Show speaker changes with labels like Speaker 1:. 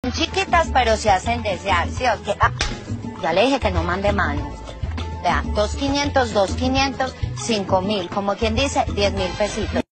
Speaker 1: Chiquitas, pero se hacen desear, ¿sí o qué? Ah, ya le dije que no mande mano. Vea, 2.500, 2.500, 5.000, como quien dice, 10.000 pesitos.